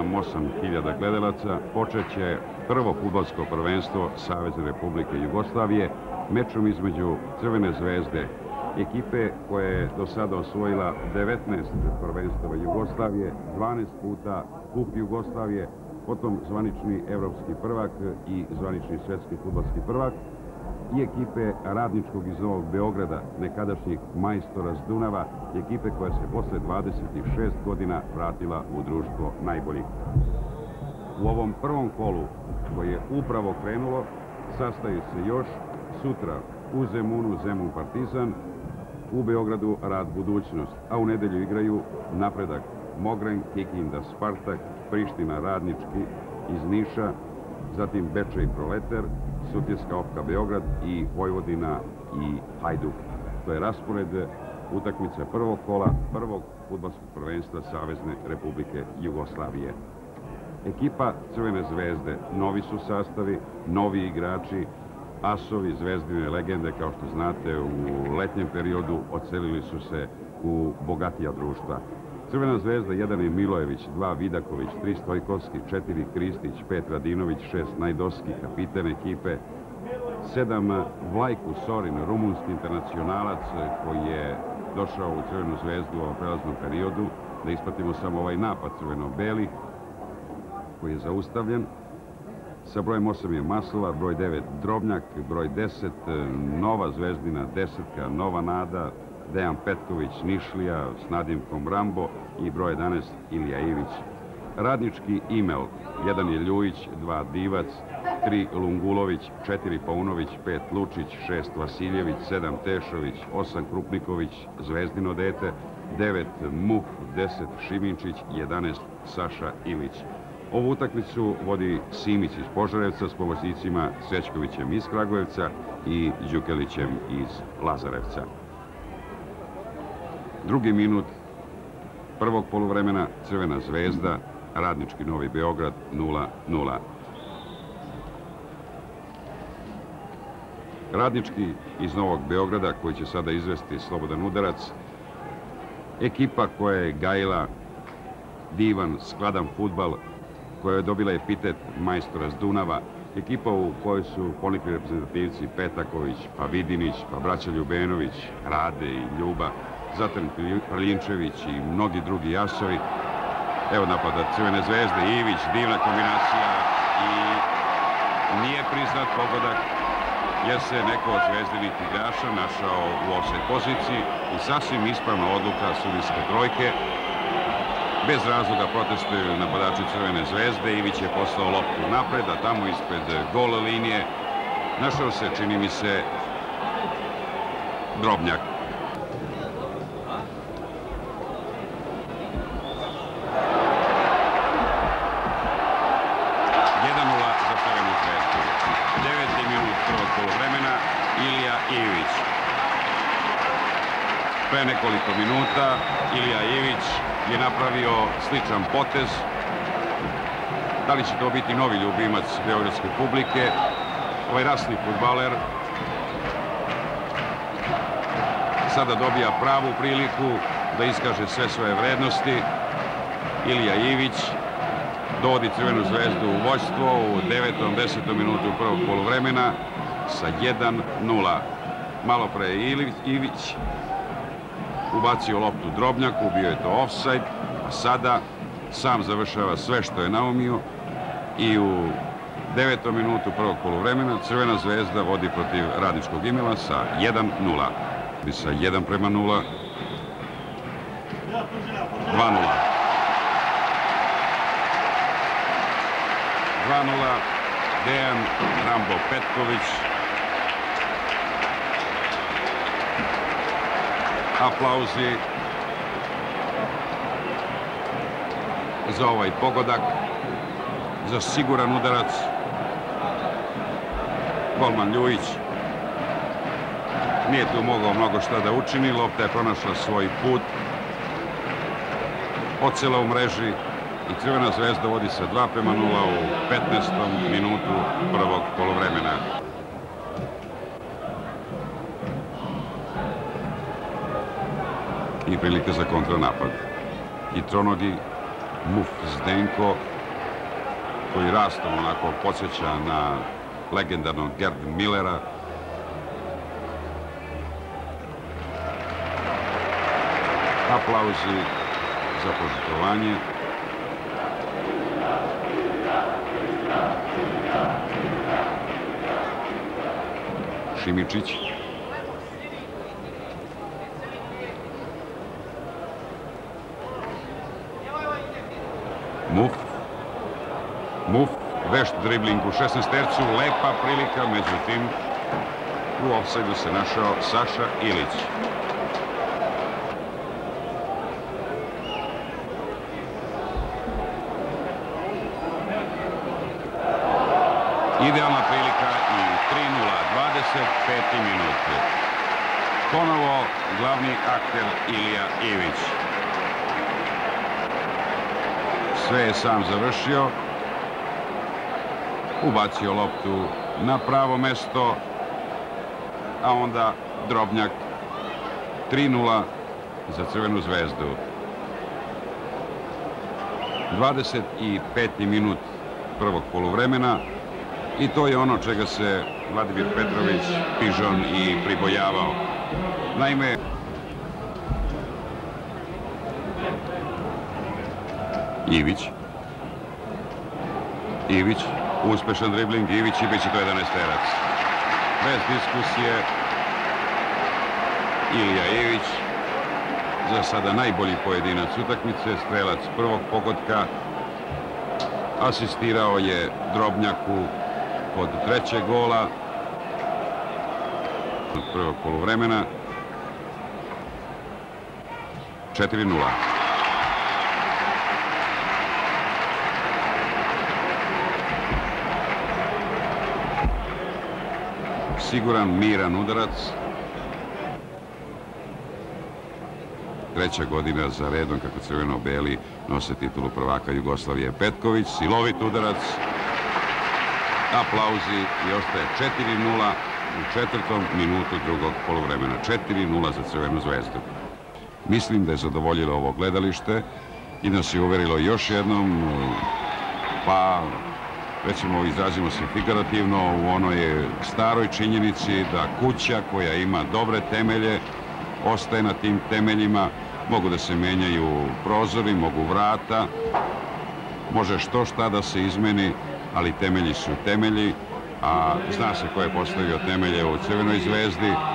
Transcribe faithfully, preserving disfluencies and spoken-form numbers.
sedam osam hiljada gledalaca počeće prvo fudbalsko prvenstvo Savezne Republike Jugoslavije mečom između Crvene zvezde, ekipe koja je do sada osvojila devetnaest prvenstava Jugoslavije, dvanaest puta Kup Jugoslavije, potom zvanični evropski prvak i zvanični svetski fudbalski prvak, i ekipe Radničkog iz Novog Beograda, nekadašnjih majstora s Dunava, ekipe koja se posle dvadeset šest godina vratila u društvo najboljih. U ovom prvom kolu, koje je upravo krenulo, sastaju se još sutra u Zemunu Zemun Partizan, u Beogradu Rad Budućnost, a u nedelju igraju Napredak Mogren, Kikinda Spartak, Priština Radnički iz Niša, zatim Bečej Proleter, Sutjeska Opka Beograd i Vojvodina i Hajduk. To je raspored utakmica prvog kola prvog fudbalskog prvenstva Savezne Republike Jugoslavije. Ekipa Crvene zvezde, novi su sastavi, novi igrači, asovi, zvezdine legende, kao što znate, u letnjem periodu odselili su se u bogatija društva. Crvena zvezda, jedan je Milojević, dva Vidaković, tri Stojkovski, četiri Kristić, pet Radinović, šest Najdoski, kapiten ekipe, sedam Vlajku Sorin, rumunski internacionalac koji je došao u Crvenu zvezdu u ovom prelaznom periodu, da ispratimo samo ovaj napad crveno-beli koji je zaustavljen. Sa brojem osam je Maslova, broj devet Drobnjak, broj deset nova zvezdina desetka, nova nada, Dejan Petković, Nišlija s nadimkom Rambo i broj jedanaest Ilija Ivić. Radnički Imel, jedan je Ljujić, dva Divac, tri Lungulović, četiri Paunović, pet Lučić, šest Vasiljević, sedam Tešović, osam Krupniković, zvezdino dete, devet Muf, deset Šiminčić, jedanaest Saša Ilić. Ovu utakmicu vodi Simić iz Požarevca s pomoćnicima Srećkovićem iz Kragujevca i Đukelićem iz Lazarevca. Drugi minut prvog poluvremena, Crvena zvezda, Radnički Novi Beograd nula nula. Radnički iz Novog Beograda, koji će sada izvesti slobodan udarac, ekipa koja je gajila divan, skladan fudbal, koja je dobila epitet majstora s Dunava, ekipa u kojoj su ponikli reprezentativci Petaković, pa Vidinić, pa braća Ljubenović, Rade i Ljuba, zatim Prlinčević i mnogi drugi asovi. Evo napada Crvene zvezde, Ivić, divna kombinacija i nije priznat pogodak jer se neko od zvezdinih igrača našao u offside poziciji i sasvim ispravna odluka sudijske trojke. Bez razloga protestuju napadači Crvene zvezde, Ivić je poslao loptu napred, a tamo ispred gol linije našao se, čini mi se, Drobnjak. jedan nula za Crvenu zvezdu. deveti minut prvog poluvremena, Ilija Ivić. Pre nekoliko minuta Ilija Ivić je napravio sličan potez. Da li će to biti novi ljubimac beogradske publike? Ovaj rasni fudbaler sada dobija pravu priliku da iskaže sve svoje vrednosti. Ilija Ivić dovodi Crvenu zvezdu u vođstvo u devetom desetom minutu prvog poluvremena sa jedan nula. Malo pre je Ivić ubacio loptu Drobnjaku, bio je to ofsajd, a sada sam završava sve što je naumio i u devetom minutu prvog poluvremena Crvena zvezda vodi protiv Radničkog Imela sa jedan nula. I sa jedan prema nula, dva nula. dva nula, Dejan Rambo Petković. Aplauzi za ovaj pogodak, za siguran udarac. Golman Ljujić nije tu mogao mnogo šta da učini, lopta je pronašla svoj put, ocela u mreži i Crvena zvezda vodi sa dva prema nula u petnaestom minutu prvog poluvremena. I prilika za kontranapad. I tronogi Muf Zdenko, koji rastom onako podsjeća na legendarnog Gerd Millera. Aplauzi za požrtvovanje. Šimičić. Muf. Muf, vešt dribling u šesnaestercu, lepa prilika, međutim u ofsajdu se našao Saša Ilić. Idealna prilika i tri nula, dvadeset peti minut. Ponovo glavni akter Ilija Ivić. Sve je sam završio. Ubacio loptu na pravo mesto, a onda Drobnjak. tri nula za Crvenu zvezdu. dvadeset peti minut prvog poluvremena. I to je ono čega se Vladimir Petrović, Pižon, i pribojavao. Naime, Ivić. Ivić, uspešan dribling, Ivić i biće to jedanaesterac. Bez diskusije, Ilija Ivić, za sada najbolji pojedinac utakmice, strelac prvog pogotka, asistirao je Drobnjaku kod trećeg gola od prvog poluvremena. četiri nula. Siguran, miran udarac. Treća godina za redom kako crveno-beli nose titulu prvaka Jugoslavije. Petković, silovit udarac. Aplauzi i ostaje četiri nula u četvrtom minutu drugog poluvremena. četiri nula za Crvenu zvezdu. Mislim da je zadovoljilo ovo gledalište i nas je uverilo još jednom, pa recimo izrazimo se figurativno u onoj staroj činjenici da kuća koja ima dobre temelje ostaje na tim temeljima. Mogu da se menjaju prozori, mogu vrata, može što šta da se izmeni, ali temelji su temelji, a zna se ko je postavio temelje u Crvenoj zvezdi.